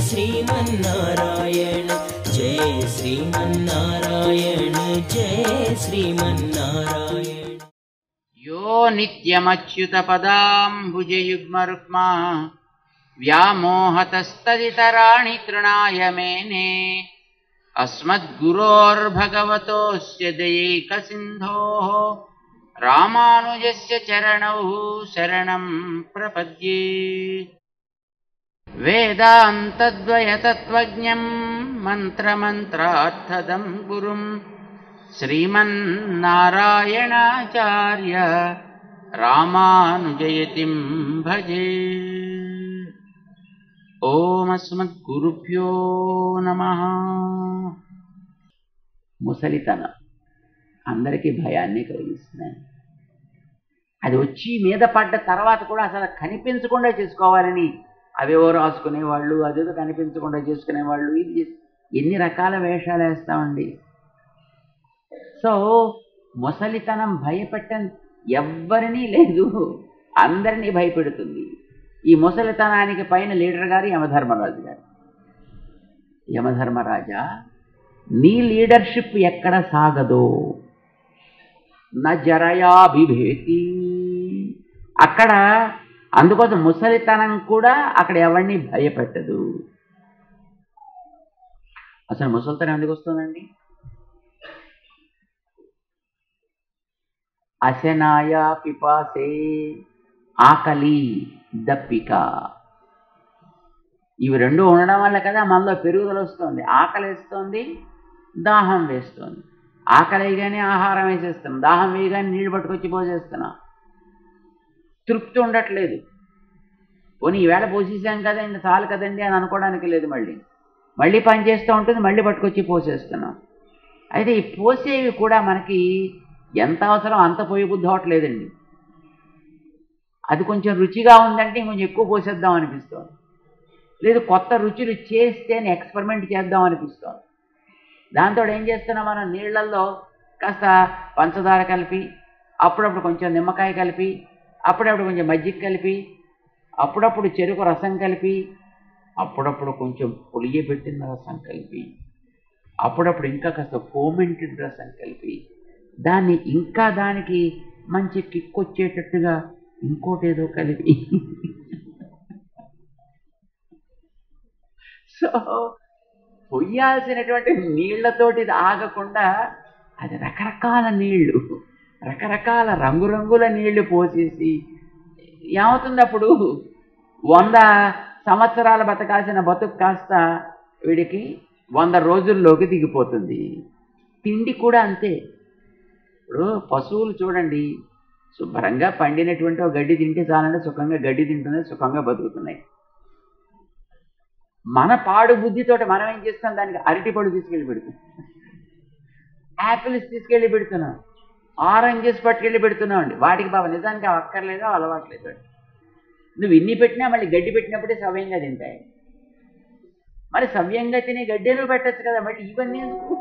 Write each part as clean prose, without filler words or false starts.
श्रीमन्नारायण जय श्रीमन्नारायण जय श्रीमन्नारायण। यो नित्यमच्युतपदाम्बुजयुग्मरुक्मा व्यामोहतस्तदितराणि तृणाय मेने अस्मद्गुरोर्भगवतोऽस्य दयैकसिन्धोः रामानुजस्य चरणौ शरणं प्रपद्ये। वेदान्तद्वयतत्त्वज्ञं मन्त्रमन्त्रार्थदं गुरुं श्रीमन्नारायणाचार्य रामानुजयतिं भजे। ఓం అస్మద్గురుభ్యో నమః. ముసలితనం అందరికీ భయాన్ని కలిగిస్తున్నాయి. అది వచ్చి మీద పడ్డ తర్వాత కూడా అసలు కనిపించకుండా చేసుకోవాలని అవేవో రాసుకునేవాళ్ళు, అదేదో కనిపించకుండా చేసుకునేవాళ్ళు, ఇది ఎన్ని రకాల వేషాలు వేస్తామండి. సో ముసలితనం భయపెట్టని ఎవ్వరినీ లేదు, అందరినీ భయపెడుతుంది. ఈ ముసలితనానికి పైన లీడర్ గారు యమధర్మరాజు గారు. యమధర్మరాజా, నీ లీడర్షిప్ ఎక్కడ సాగదో నజరయా బిభేతి. అక్కడ అందుకోసం ముసలితనం కూడా అక్కడ ఎవరిని భయపెట్టదు. అసలు ముసలితనం ఎందుకు వస్తుందండి? అశనాయ పిపాసే, ఆకలి దప్పిక, ఇవి రెండు ఉండడం వల్ల కదా మనలో పెరుగుదల వస్తుంది. ఆకలి వేస్తుంది, దాహం వేస్తుంది. ఆకలి వేయగానే ఆహారం వేసేస్తున్నాం, దాహం వేయగానే నీళ్ళు పట్టుకొచ్చి పోసేస్తున్నాం. తృప్తి ఉండట్లేదు. పోనీ ఈవేళ పోసేసాం కదండి, చాలు కదండి అని అనుకోవడానికి లేదు. మళ్ళీ పని చేస్తూ ఉంటుంది, మళ్ళీ పట్టుకొచ్చి పోసేస్తున్నాం. అయితే ఈ పోసేవి కూడా మనకి ఎంత అవసరం అంత పోయి బుద్ధి అవట్లేదండి. అది కొంచెం రుచిగా ఉందంటే ఇంకొంచెం ఎక్కువ పోసేద్దాం అనిపిస్తుంది. లేదు కొత్త రుచులు చేస్తేనే ఎక్స్పెరిమెంట్ చేద్దాం అనిపిస్తుంది. దాంతో ఏం చేస్తున్నాం, మనం నీళ్ళల్లో కాస్త పంచదార కలిపి, అప్పుడప్పుడు కొంచెం నిమ్మకాయ కలిపి, అప్పుడప్పుడు కొంచెం మజ్జిగ కలిపి, అప్పుడప్పుడు చెరుకు రసం కలిపి, అప్పుడప్పుడు కొంచెం పులియబెట్టిన రసం కలిపి, అప్పుడప్పుడు ఇంకా కాస్త ఫోమెంటెడ్ రసం కలిపి, దాన్ని ఇంకా దానికి మంచి కిక్ వచ్చేటట్టుగా ఇంకోటి ఏదో కలిపి, సో పొయ్యాల్సినటువంటి నీళ్లతోటి ఇది ఆగకుండా అది రకరకాల నీళ్లు, రకరకాల రంగురంగుల నీళ్లు పోసేసి ఏమవుతుంది, అప్పుడు 100 సంవత్సరాల బతకాల్సిన బతుకు కాస్త వీడికి 100 రోజుల్లోకి దిగిపోతుంది. తిండి కూడా అంతే. ఇప్పుడు పశువులు చూడండి, శుభ్రంగా పండినటువంటి ఒక గడ్డి తింటే చాలంటే సుఖంగా గడ్డి తింటున్నాయి, సుఖంగా బతుకుతున్నాయి. మన పాడు బుద్ధితోటి మనం ఏం చేస్తాం, దానికి అరటిపళ్ళు తీసుకెళ్ళి పెడుతున్నాం, యాపిల్స్ తీసుకెళ్ళి పెడుతున్నాం, ఆరెంజెస్ పట్టుకెళ్ళి పెడుతున్నాం అండి. వాటికి బాబా నిజానికి అవి అక్కర్లేదు, అలవాట్లేదు. నువ్వు ఇన్ని పెట్టినా మళ్ళీ గడ్డి పెట్టినప్పుడే సవ్యంగా తింటాయి. మరి సవ్యంగా తినే గడ్డేను పెట్టచ్చు కదా, మళ్ళీ ఇవన్నీ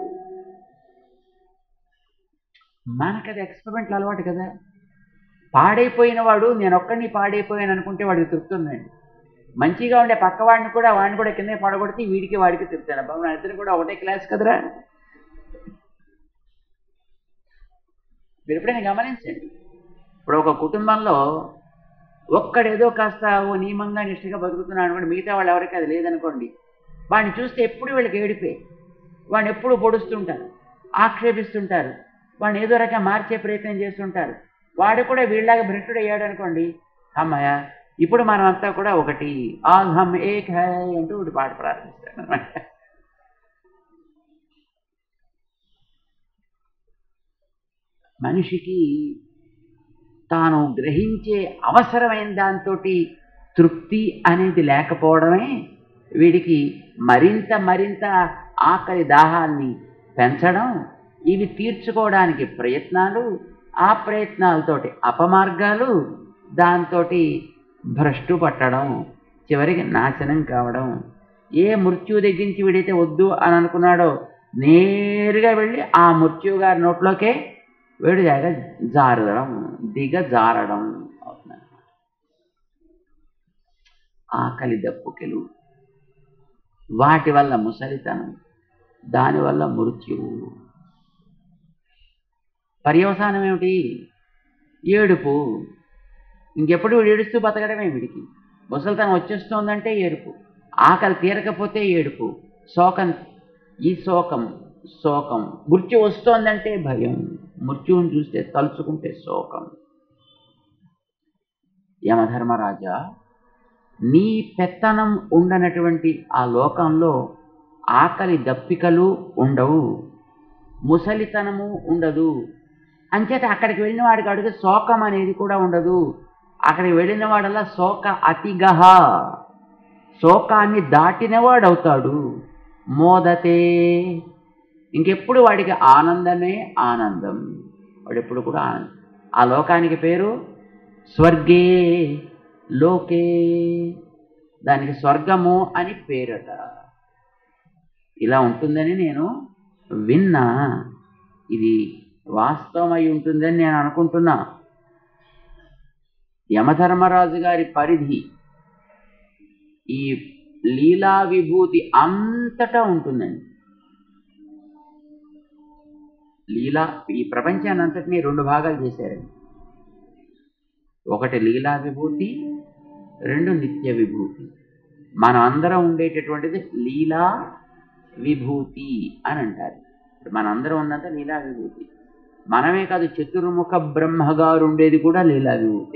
మనకది ఎక్స్పెరిమెంట్లు అలవాటు కదా. పాడైపోయిన వాడు నేను ఒక్కడిని పాడైపోయాను అనుకుంటే వాడికి తృప్తి ఉందండి. మంచిగా ఉండే పక్కవాడిని కూడా వాడిని కూడా కింద పడగొడితే వీడికి వాడికి తృప్తాను. బాబు నా ఇద్దరు కూడా ఒకటే క్లాస్ కదరా. మీరు ఎప్పుడైనా గమనించండి, ఇప్పుడు ఒక కుటుంబంలో ఒక్కడేదో కాస్త ఓ నియమంగా నిష్ఠగా బతుకుతున్నాడు అనుకోండి, మిగతా వాళ్ళు ఎవరికి అది లేదనుకోండి, వాడిని చూస్తే ఎప్పుడు వీళ్ళకి ఏడిపోయి వాడిని ఎప్పుడు పొడుస్తుంటారు, ఆక్షేపిస్తుంటారు, వాడిని ఏదో రకంగా మార్చే ప్రయత్నం చేస్తుంటారు. వాడు కూడా వీళ్ళలాగా భ్రష్టుడు అయ్యాడు అనుకోండి, అమ్మాయ ఇప్పుడు మనం అంతా కూడా ఒకటి, ఆల్ హమ్ ఏక్ హై అంటూ ఒకటి పాట ప్రారంభిస్తాడు అనమాట. మనిషికి తాను గ్రహించే అవసరమైన దాంతో తృప్తి అనేది లేకపోవడమే వీడికి మరింత మరింత ఆకలి దాహాన్ని పెంచడం, ఇవి తీర్చుకోవడానికి ప్రయత్నాలు, ఆ ప్రయత్నాలతోటి అపమార్గాలు, దాంతో భ్రష్టు పట్టడం, చివరికి నాశనం కావడం. ఏ మృత్యు దగ్గర నుంచి వీడైతే వద్దు అని అనుకున్నాడో నేరుగా వెళ్ళి ఆ మృత్యు గారి నోట్లోకే వీడు జారడం, దిగజారడం అవుతుంది. ఆకలి దప్పుకెలు వాటి వల్ల ముసలితనం, దానివల్ల మృత్యువు. పర్యవసానం ఏమిటి? ఏడుపు. ఇంకెప్పుడు వీడు ఏడుస్తూ బతకడమే వీడికి. ముసలితనం వచ్చేస్తోందంటే ఏడుపు, ఆకలి తీరకపోతే ఏడుపు, శోకం. ఈ శోకం శోకం. మృత్యు వస్తోందంటే భయం, మృత్యువుని చూస్తే తలుచుకుంటే శోకం. యమధర్మరాజా, నీ పెత్తనం ఉండనటువంటి ఆ లోకంలో ఆకలి దప్పికలు ఉండవు, ముసలితనము ఉండదు. అంచేత అక్కడికి వెళ్ళిన వాడికి అడిగే శోకం అనేది కూడా ఉండదు. అక్కడికి వెళ్ళిన వాడల్లా శోక అతిగహ, శోకాన్ని దాటినవాడవుతాడు. మోదతే, ఇంకెప్పుడు వాడికి ఆనందమే ఆనందం, వాడెప్పుడు కూడా ఆనందం. ఆ లోకానికి పేరు స్వర్గే లోకే, దానికి స్వర్గము అని పేరట. ఇలా ఉంటుందని నేను విన్నా, ఇది వాస్తవమై ఉంటుందని నేను అనుకుంటున్నా. యమధర్మరాజు గారి పరిధి ఈ లీలా విభూతి అంతటా ఉంటుందండి. లీలా, ఈ ప్రపంచాన్ని అంతటినీ రెండు భాగాలు చేశారండి. ఒకటి లీలా విభూతి, రెండు నిత్య విభూతి. మనం అందరం ఉండేటటువంటిది లీలా విభూతి అని అంటారు. మనందరం ఉన్నంత లీలా విభూతి. మనమే కాదు, చతుర్ముఖ బ్రహ్మగారు ఉండేది కూడా లీలా విభూతి.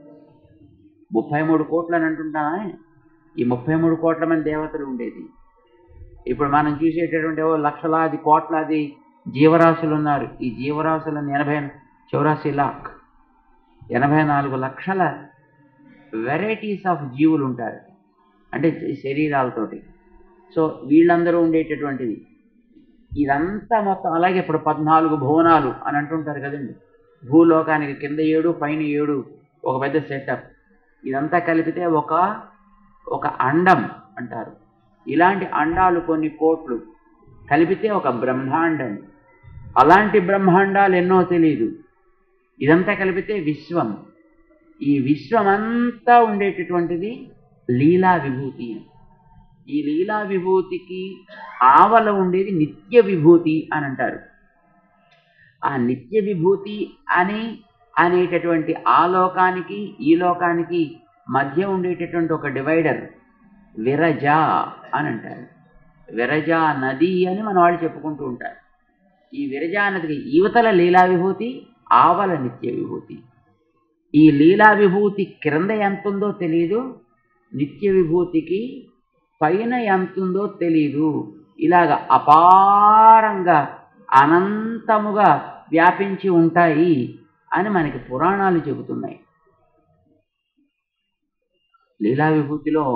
33 కోట్లు అని అంటుంటామే, ఈ 33 కోట్ల మంది దేవతలు ఉండేది. ఇప్పుడు మనం చూసేటటువంటి లక్షలాది కోట్లాది జీవరాశులు ఉన్నారు. ఈ జీవరాశులను 84 లక్షల వెరైటీస్ ఆఫ్ జీవులు ఉంటారు, అంటే శరీరాలతోటి. సో వీళ్ళందరూ ఉండేటటువంటిది ఇదంతా మొత్తం. అలాగే ఇప్పుడు 14 భువనాలు అని అంటుంటారు కదండి. భూలోకానికి కింద 7, పైన 7, ఒక పెద్ద సెటప్. ఇదంతా కలిపితే ఒక అండం అంటారు. ఇలాంటి అండాలు కొన్ని కోట్లు కలిపితే ఒక బ్రహ్మాండం. అలాంటి బ్రహ్మాండాలు ఎన్నో తెలియదు. ఇదంతా కలిపితే విశ్వం. ఈ విశ్వమంతా ఉండేటటువంటిది లీలా విభూతి. ఈ లీలా విభూతికి ఆవల ఉండేది నిత్య విభూతి అని అంటారు. ఆ నిత్య విభూతి అనేటటువంటి ఆ లోకానికి ఈ లోకానికి మధ్య ఉండేటటువంటి ఒక డివైడర్ విరజ అని అంటారు. విరజా నది అని మన వాళ్ళు చెప్పుకుంటూ ఉంటారు. ఈ విరజా నదికి యువతల లీలా విభూతి, ఆవల నిత్య విభూతి. ఈ లీలా విభూతి క్రింద ఎంతుందో తెలీదు, నిత్య విభూతికి పైన ఎంతుందో తెలీదు. ఇలాగ అపారంగా అనంతముగా వ్యాపించి ఉంటాయి అని మనకి పురాణాలు చెబుతున్నాయి. లీలా విభూతిలో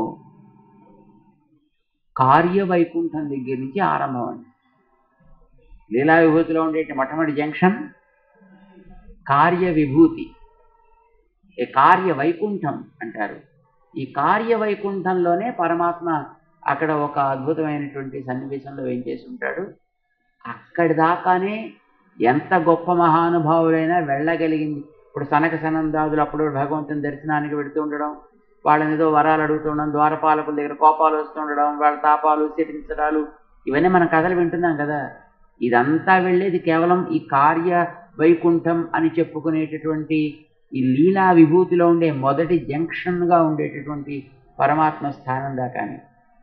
కార్యవైకుంఠం దగ్గర నుంచి ఆరంభం అండి. లీలా విభూతిలో ఉండే మొట్టమొదటి జంక్షన్ కార్య విభూతి, కార్యవైకుంఠం అంటారు. ఈ కార్యవైకుంఠంలోనే పరమాత్మ అక్కడ ఒక అద్భుతమైనటువంటి సన్నివేశంలో ఏం చేసి ఉంటాడు. అక్కడి దాకానే ఎంత గొప్ప మహానుభావులైనా వెళ్ళగలిగింది. ఇప్పుడు సనక సనందాదులు అప్పుడు భగవంతుని దర్శనానికి వెళుతూ ఉండడం, వాళ్ళని ఏదో వరాలు అడుగుతూ ఉండడం, ద్వారపాలకుల దగ్గర కోపాలు వస్తూ ఉండడం, వాళ్ళ తాపాలు శిక్షించడాలు, ఇవన్నీ మన కథలు వింటున్నాం కదా. ఇదంతా వెళ్ళేది కేవలం ఈ కార్య వైకుంఠం అని చెప్పుకునేటటువంటి ఈ లీలా విభూతిలో ఉండే మొదటి జంక్షన్గా ఉండేటటువంటి పరమాత్మ స్థానం దాకానే.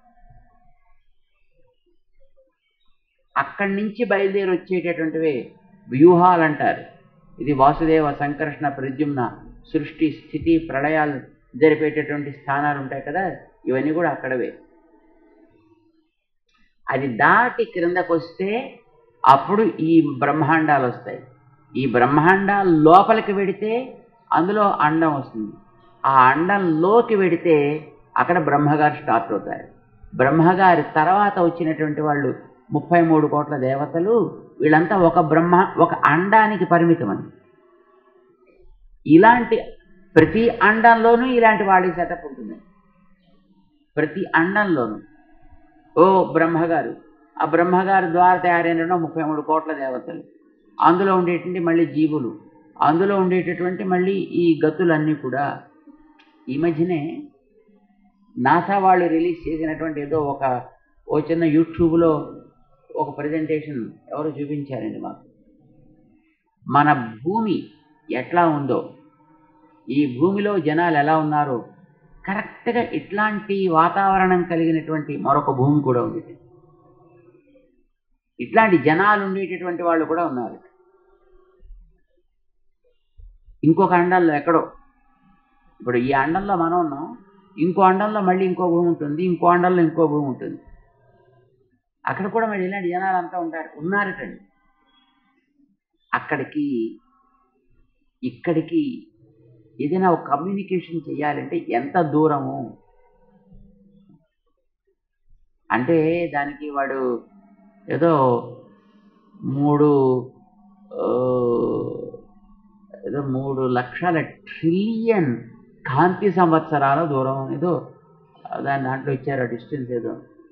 అక్కడి నుంచి బయలుదేరి వచ్చేటటువంటివే వ్యూహాలు అంటారు. ఇది వాసుదేవ సంకర్షణ ప్రద్యుమ్న సృష్టి స్థితి ప్రళయాలు జరిపేటటువంటి స్థానాలు ఉంటాయి కదా, ఇవన్నీ కూడా అక్కడవే. అది దాటి క్రిందకు వస్తే అప్పుడు ఈ బ్రహ్మాండాలు వస్తాయి. ఈ బ్రహ్మాండాల లోపలికి వెడితే అందులో అండం వస్తుంది. ఆ అండంలోకి వెడితే అక్కడ బ్రహ్మగారు స్టార్ట్ అవుతారు. బ్రహ్మగారి తర్వాత వచ్చినటువంటి వాళ్ళు 33 కోట్ల దేవతలు, వీళ్ళంతా ఒక అండానికి పరిమితమని. ఇలాంటి ప్రతి అండంలోనూ ఇలాంటి వాడి సెటప్ ఉంటుంది. ప్రతి అండంలోనూ ఓ బ్రహ్మగారు, ఆ బ్రహ్మగారి ద్వారా తయారైన 33 కోట్ల దేవతలు, అందులో ఉండేటువంటి మళ్ళీ జీవులు, అందులో ఉండేటటువంటి మళ్ళీ ఈ గతులన్నీ కూడా. ఈ మధ్యనే నాసా వాళ్ళు రిలీజ్ చేసినటువంటి ఏదో ఒక ఓ చిన్న యూట్యూబ్లో ఒక ప్రజెంటేషన్ ఎవరు చూపించారండి మాకు. మన భూమి ఎట్లా ఉందో, ఈ భూమిలో జనాలు ఎలా ఉన్నారో కరెక్ట్గా ఇట్లాంటి వాతావరణం కలిగినటువంటి మరొక భూమి కూడా ఉంది. ఇట్లాంటి జనాలు ఉండేటటువంటి వాళ్ళు కూడా ఉన్నారు. ఇంకొక అండంలో ఎక్కడో, ఇప్పుడు ఈ అండంలో మనం ఉన్నాం, ఇంకో అండంలో మళ్ళీ ఇంకో భూమి ఉంటుంది, ఇంకో అండంలో ఇంకో భూమి ఉంటుంది. అక్కడ కూడా మళ్ళీ ఇలాంటి జనాలు అంతా ఉన్నారటండి. అక్కడికి ఇక్కడికి ఏదైనా ఒక కమ్యూనికేషన్ చేయాలంటే ఎంత దూరము అంటే, దానికి వాడు ఏదో 3 లక్షల ట్రిలియన్ కాంతి సంవత్సరాల దూరం ఏదో దాంట్లో ఇచ్చారు ఆ డిస్టెన్స్. ఏదో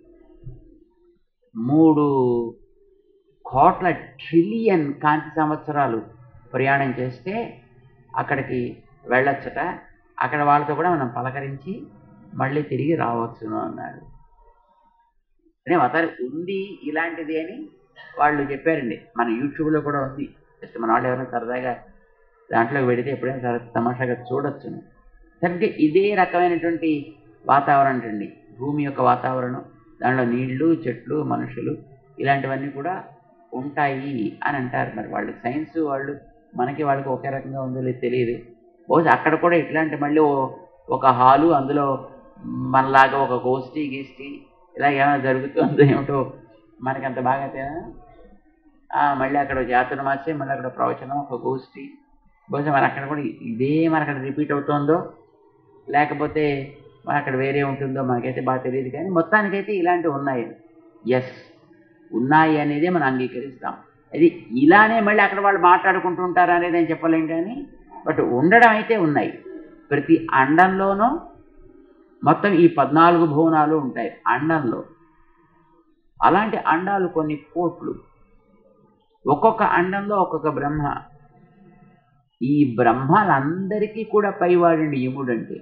3 కోట్ల ట్రిలియన్ కాంతి సంవత్సరాలు ప్రయాణం చేస్తే అక్కడికి వెళ్ళొచ్చట. అక్కడ వాళ్ళతో కూడా మనం పలకరించి మళ్ళీ తిరిగి రావచ్చును అన్నాడు. అనే అవతారం ఉంది ఇలాంటిది అని వాళ్ళు చెప్పారండి. మన యూట్యూబ్లో కూడా ఉంది. జస్ట్ మన వాళ్ళు ఎవరైనా సరదాగా దాంట్లోకి పెడితే ఎప్పుడైనా సరే తమాషాగా చూడొచ్చును. సరిగ్గా ఇదే రకమైనటువంటి వాతావరణం అండి భూమి యొక్క వాతావరణం. దాంట్లో నీళ్లు, చెట్లు, మనుషులు ఇలాంటివన్నీ కూడా ఉంటాయి అని అంటారు. మరి వాళ్ళు సైన్స్ వాళ్ళు వాళ్ళకి ఒకే రకంగా ఉందో లేదు తెలియదు. బహుశా అక్కడ కూడా ఇట్లాంటి మళ్ళీ ఒక హాలు, అందులో మనలాగా ఒక గోష్ఠి గీష్ఠి ఇలాగ ఏమైనా జరుగుతుందో ఏమిటో మనకి అంత బాగా మళ్ళీ అక్కడ చాతుర్మాస్యం, మళ్ళీ అక్కడ ప్రవచనం, ఒక గోష్ఠి. బహుశా మరి అక్కడ కూడా ఇదే మనక్కడ రిపీట్ అవుతుందో లేకపోతే మరి అక్కడ వేరే ఉంటుందో మనకైతే బాగా తెలియదు. కానీ మొత్తానికైతే ఇలాంటివి ఉన్నాయి. ఎస్, ఉన్నాయి అనేదే మనం అంగీకరిస్తాం. అది ఇలానే మళ్ళీ అక్కడ వాళ్ళు మాట్లాడుకుంటూ ఉంటారు అనేది నేను చెప్పలేం. కానీ బట్ ఉండడం అయితే ఉన్నాయి. ప్రతి అండంలోనూ మొత్తం ఈ 14 భువనాలు ఉంటాయి అండంలో. అలాంటి అండాలు కొన్ని కోట్లు. ఒక్కొక్క అండంలో ఒక్కొక్క బ్రహ్మ. ఈ బ్రహ్మలందరికీ కూడా పైవాడండి యముడంటే.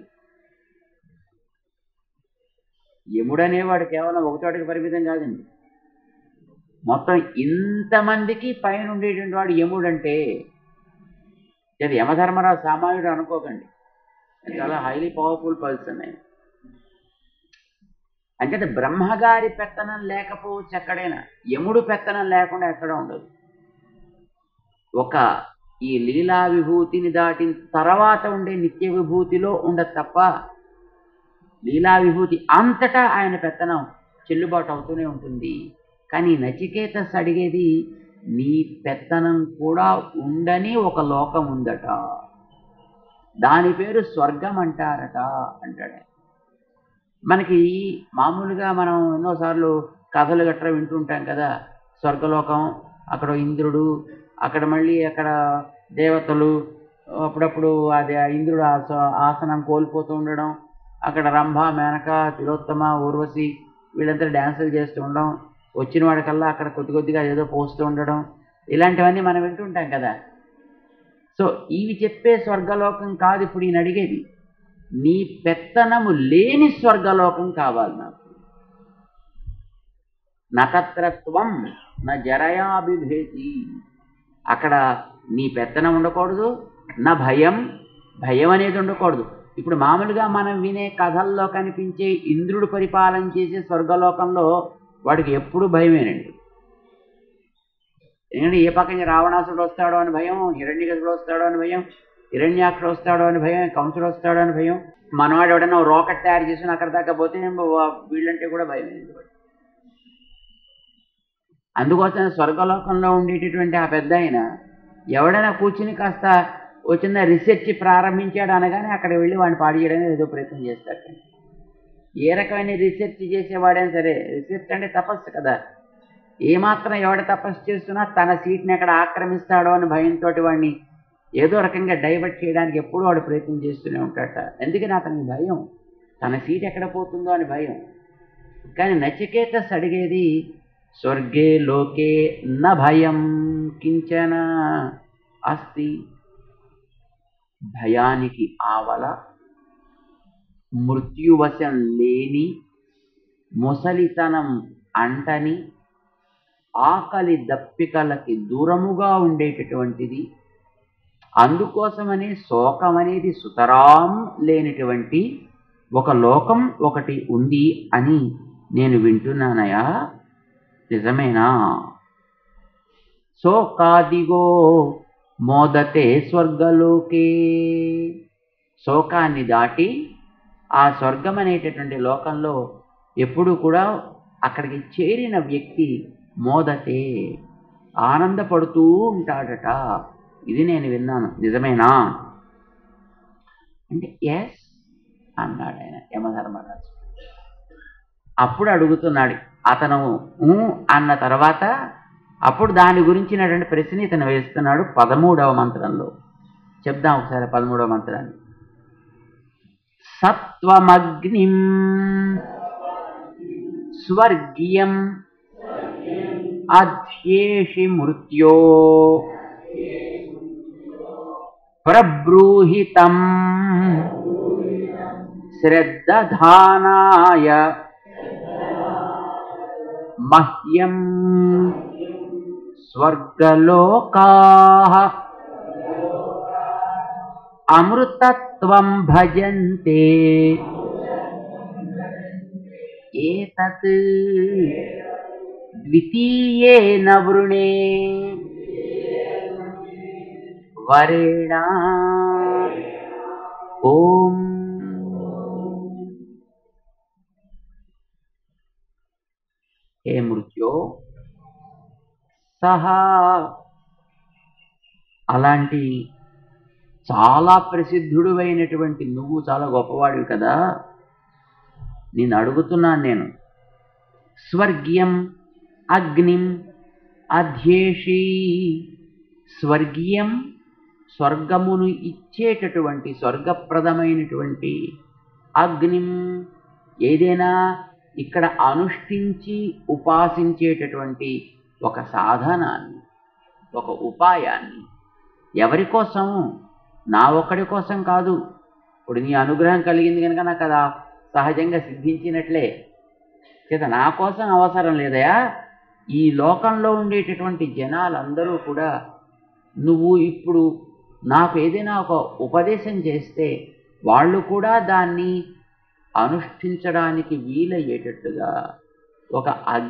యముడనేవాడు కేవలం ఒక చోటకి పరిమితం కాదండి. మొత్తం ఇంతమందికి పైన ఉండేటువంటి వాడు యముడంటే. అది యమధర్మరాజు సామాన్యుడు అనుకోకండి, చాలా హైలీ పవర్ఫుల్ పర్సన్ ఆయన. అంటే బ్రహ్మగారి పెత్తనం లేకపోవచ్చు ఎక్కడైనా, యముడు పెత్తనం లేకుండా ఎక్కడ ఉండదు. ఒక ఈ లీలా విభూతిని దాటిన తర్వాత ఉండే నిత్య విభూతిలో ఉండదు తప్ప, లీలా విభూతి అంతటా ఆయన పెత్తనం చెల్లుబాటు అవుతూనే ఉంటుంది. కానీ నచికేతస్ అడిగేది, నీ పెత్తనం కూడా ఉండని ఒక లోకం ఉందట, దాని పేరు స్వర్గం అంటారట అంటాడు. మనకి మామూలుగా మనం ఎన్నోసార్లు కథలు గట్రా వింటుంటాం కదా, స్వర్గలోకం, అక్కడ ఇంద్రుడు, అక్కడ మళ్ళీ అక్కడ దేవతలు, అప్పుడప్పుడు అది ఇంద్రుడు ఆసనం కోల్పోతూ ఉండడం, అక్కడ రంభ, మేనక, తిలోత్తమ, ఊర్వశి వీళ్ళంతా డ్యాన్సులు చేస్తూ ఉండడం, వచ్చిన వాడికల్లా అక్కడ కొద్దిగా ఏదో పోస్తూ ఉండడం, ఇలాంటివన్నీ మనం వింటుంటాం కదా. సో ఇవి చెప్పే స్వర్గలోకం కాదు ఇప్పుడు ఈయన అడిగేది. నీ పెత్తనము లేని స్వర్గలోకం కావాలి నాకు. నతత్రత్వం నా జరయాభిభేతి. అక్కడ నీ పెత్తనం ఉండకూడదు, నా భయం అనేది ఉండకూడదు. ఇప్పుడు మామూలుగా మనం వినే కథల్లో కనిపించే ఇంద్రుడు పరిపాలన చేసే స్వర్గలోకంలో వాడికి ఎప్పుడు భయమేనండి. ఎందుకంటే ఏ పక్కన రావణాసుడు వస్తాడో అని భయం, హిరణ్యకశిపుడు వస్తాడో అని భయం, హిరణ్యాక్షుడు వస్తాడో అని భయం, కంసుడు వస్తాడో అని భయం. మనవాడు ఎవడైనా రాకెట్ తయారు చేసుకుని అక్కడ దాకా పోతే వీళ్ళంటే కూడా భయమేనండి వాడు. అందుకోసం స్వర్గలోకంలో ఉండేటటువంటి ఆ పెద్ద ఆయన ఎవడైనా కూర్చుని కాస్త వచ్చిన రీసెర్చ్ ప్రారంభించాడు అనగానే అక్కడ వెళ్ళి వాడిని పాడు చేయడానికి ఏదో ప్రయత్నం చేస్తాడు. ఏ రకమైన రీసెర్చ్ చేసేవాడైనా సరే, రీసెర్చ్ అంటే తపస్సు కదా, ఏమాత్రం ఎవడ తపస్సు చేస్తున్నా తన సీట్ని ఎక్కడ ఆక్రమిస్తాడో అని భయంతో వాడిని ఏదో రకంగా డైవర్ట్ చేయడానికి ఎప్పుడూ వాడు ప్రయత్నం చేస్తూనే ఉంటాడట. ఎందుకని అతనికి భయం, తన సీట్ ఎక్కడ పోతుందో అని భయం. కానీ నచికేతస్ అడిగేది, స్వర్గే లోకే న భయం కించన అస్తి. భయానికి ఆవల మృత్యువశం లేని, ముసలితనం అంటని ఆకలి దప్పికలకి దూరముగా ఉండేటటువంటిది. అందుకోసమనే శోకం అనేది సుతరాం లేనటువంటి ఒక లోకం ఒకటి ఉంది అని నేను వింటున్నానయా, నిజమేనా? శోకాదిగో మోదతే స్వర్గలోకే. శోకాన్ని దాటి ఆ స్వర్గం అనేటటువంటి లోకంలో ఎప్పుడు కూడా అక్కడికి చేరిన వ్యక్తి మోదతే ఆనందపడుతూ ఉంటాడట. ఇది నేను విన్నాను, నిజమేనా అంటే ఎస్ అన్నాడు ఆయన యమధర్మరాజు. అప్పుడు అడుగుతున్నాడు అతను అన్న తర్వాత అప్పుడు దాని గురించినటువంటి ప్రశ్న ఇతను వేస్తున్నాడు 13వ మంత్రంలో. చెప్దాం ఒకసారి 13వ మంత్రాన్ని. సత్వమగ్నిం స్వర్గీయం అధ్యేషి మృత్యో ప్రబ్రూహితం శ్రద్ధధానాయ మహ్యం స్వర్గలోకాః అమృతత్వం భజంతే ఏతత్ ద్వితీయేన వృణే వరేణ ఓం. హే మృత్యో, సహా అలాంటి చాలా ప్రసిద్ధుడు అయినటువంటి నువ్వు చాలా గొప్పవాడివి కదా, నేను అడుగుతున్నాను. నేను స్వర్గీయం అగ్నిం అధ్యేషి, స్వర్గీయం స్వర్గమును ఇచ్చేటటువంటి స్వర్గప్రదమైనటువంటి, అగ్నిం ఏదైనా ఇక్కడ అనుష్ఠించి ఉపాసించేటటువంటి ఒక సాధనాన్ని, ఒక ఉపాయాన్ని. ఎవరి కోసం? నా ఒక్కడి కోసం కాదు. ఇప్పుడు నీ అనుగ్రహం కలిగింది కనుక నాకు కదా సహజంగా సిద్ధించినట్లే చేత నా కోసం అవసరం లేదయా. ఈ లోకంలో ఉండేటటువంటి జనాలందరూ కూడా నువ్వు ఇప్పుడు నాకు ఏదైనా ఒక ఉపదేశం చేస్తే వాళ్ళు కూడా దాన్ని అనుష్ఠించడానికి వీలయ్యేటట్టుగా ఒక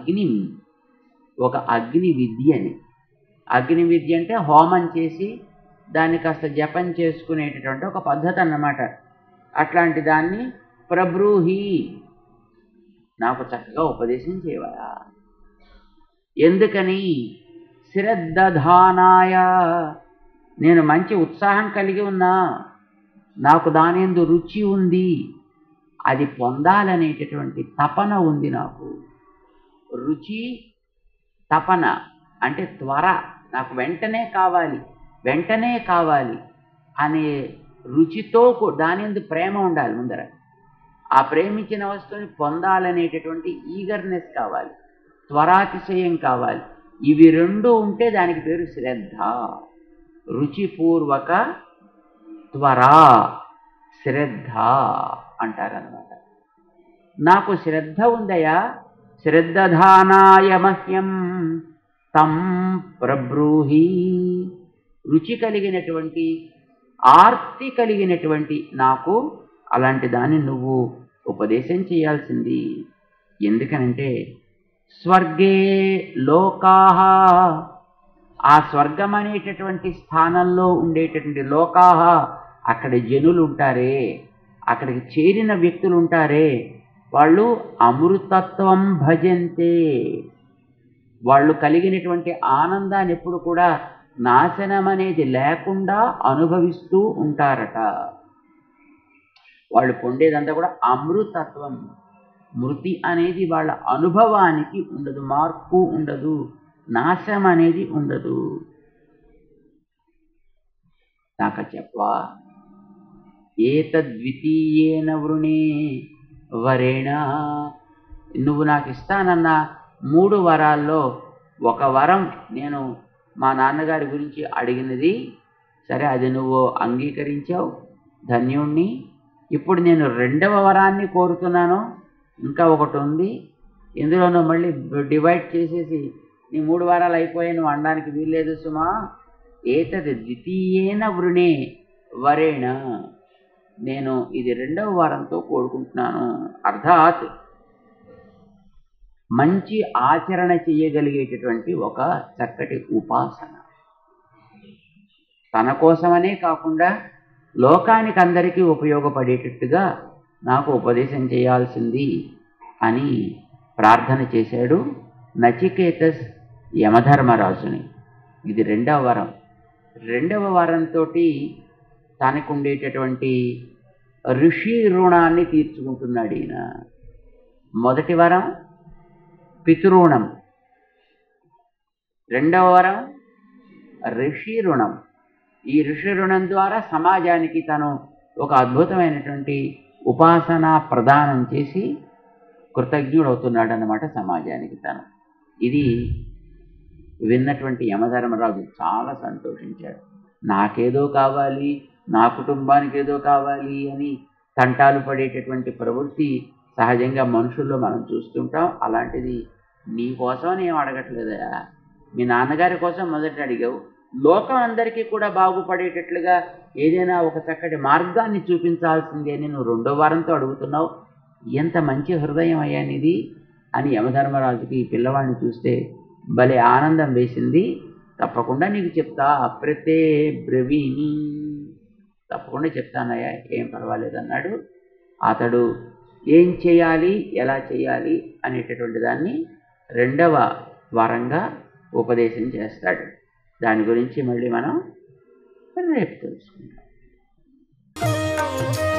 అగ్ని విద్యని, అగ్ని విద్య అంటే హోమం చేసి దాన్ని కాస్త జపం చేసుకునేటటువంటి ఒక పద్ధతి అన్నమాట. అట్లాంటి దాన్ని ప్రబ్రూహి, నాకు చక్కగా ఉపదేశం చేయవా. ఎందుకని? శ్రద్ధధానాయ, నేను మంచి ఉత్సాహం కలిగి ఉన్నా, నాకు దానియందు రుచి ఉంది, అది పొందాలనేటటువంటి తపన ఉంది నాకు. రుచి తపన అంటే త్వర, నాకు వెంటనే కావాలి అనే రుచితో దానియందు ప్రేమ ఉండాలి ముందర. ఆ ప్రేమించిన వస్తువుని పొందాలనేటటువంటి ఈగర్నెస్ కావాలి, త్వరాతిశయం కావాలి. ఇవి రెండు ఉంటే దానికి పేరు శ్రద్ధ. రుచిపూర్వక త్వర శ్రద్ధ అంటారన్నమాట. నాకు శ్రద్ధ ఉందయా, శ్రద్ధధానాయ మహ్యం తం ప్రబ్రూహి. రుచి కలిగినటువంటి, ఆర్తి కలిగినటువంటి నాకు అలాంటి దాన్ని నువ్వు ఉపదేశం చేయాల్సింది. ఎందుకనంటే స్వర్గే లోకాః, ఆ స్వర్గం అనేటటువంటి స్థానంలో ఉండేటటువంటి లోకాః, అక్కడ జనులు ఉంటారే, అక్కడికి చేరిన వ్యక్తులు ఉంటారే, వాళ్ళు అమృతత్వం భజంతే, వాళ్ళు కలిగినటువంటి ఆనందాన్ని ఎప్పుడు కూడా నాశనం అనేది లేకుండా అనుభవిస్తూ ఉంటారట. వాళ్ళు పొందేదంతా కూడా అమృతత్వం. మృతి అనేది వాళ్ళ అనుభవానికి ఉండదు, మార్పు ఉండదు, నాశనం అనేది ఉండదు. నాకు చెప్పవా? ఏతద్వితీయేన వృణే వరేణ, నువ్వు నాకు ఇస్తానన్న 3 వరాల్లో ఒక వరం నేను మా నాన్నగారి గురించి అడిగినది, సరే అది నువ్వు అంగీకరించావు, ధన్యుణ్ణి. ఇప్పుడు నేను 2వ వరాన్ని కోరుతున్నాను. ఇంకా ఒకటి ఉంది, ఇందులోనూ మళ్ళీ డివైడ్ చేసేసి నీ 3 వారాలు అయిపోయాయి నువ్వు అనడానికి వీల్లేదు సుమా. ఏతది ద్వితీయేన వృణే వరేణ, నేను ఇది 2వ వారంతో కోరుకుంటున్నాను. అర్థాత్ మంచి ఆచరణ చేయగలిగేటటువంటి ఒక చక్కటి ఉపాసన, తన కోసమనే కాకుండా లోకానికి అందరికీ ఉపయోగపడేటట్టుగా నాకు ఉపదేశం చేయాల్సింది అని ప్రార్థన చేశాడు నచికేతస్ యమధర్మరాజుని. ఇది 2వ వరం. 2వ వారంతో తనకు ఉండేటటువంటి ఋషి రుణాన్ని తీర్చుకుంటున్నాడు ఈయన. మొదటి వరం పితృణం, 2వ వరం ఋషి రుణం. ఈ ఋషి రుణం ద్వారా సమాజానికి తను ఒక అద్భుతమైనటువంటి ఉపాసన ప్రదానం చేసి కృతజ్ఞుడవుతున్నాడు అన్నమాట సమాజానికి తను. ఇది విన్నటువంటి యమధర్మరాజు చాలా సంతోషించాడు. నాకేదో కావాలి, నా కుటుంబానికి ఏదో కావాలి అని తంటాలు పడేటటువంటి ప్రవృత్తి సహజంగా మనుషుల్లో మనం చూస్తుంటాం. అలాంటిది నీ కోసం ఏం అడగట్లేదా, మీ నాన్నగారి కోసం మొదట అడిగావు, లోకం అందరికీ కూడా బాగుపడేటట్లుగా ఏదైనా ఒక చక్కటి మార్గాన్ని చూపించాల్సిందే అని నువ్వు 2వ వారంతో అడుగుతున్నావు. ఎంత మంచి హృదయం అయ్యా నీది అని యమధర్మరాజుకి ఈ పిల్లవాడిని చూస్తే భలే ఆనందం వేసింది. తప్పకుండా నీకు చెప్తా, అప్రతే బ్రవీమి, తప్పకుండా చెప్తానయ్యా, ఏం పర్వాలేదన్నాడు. అతడు ఏం చేయాలి, ఎలా చేయాలి అనేటటువంటి దాన్ని 2వ వారంగా ఉపదేశం చేస్తాడు. దాని గురించి మళ్ళీ మనం రేపు తెలుసుకుందాం.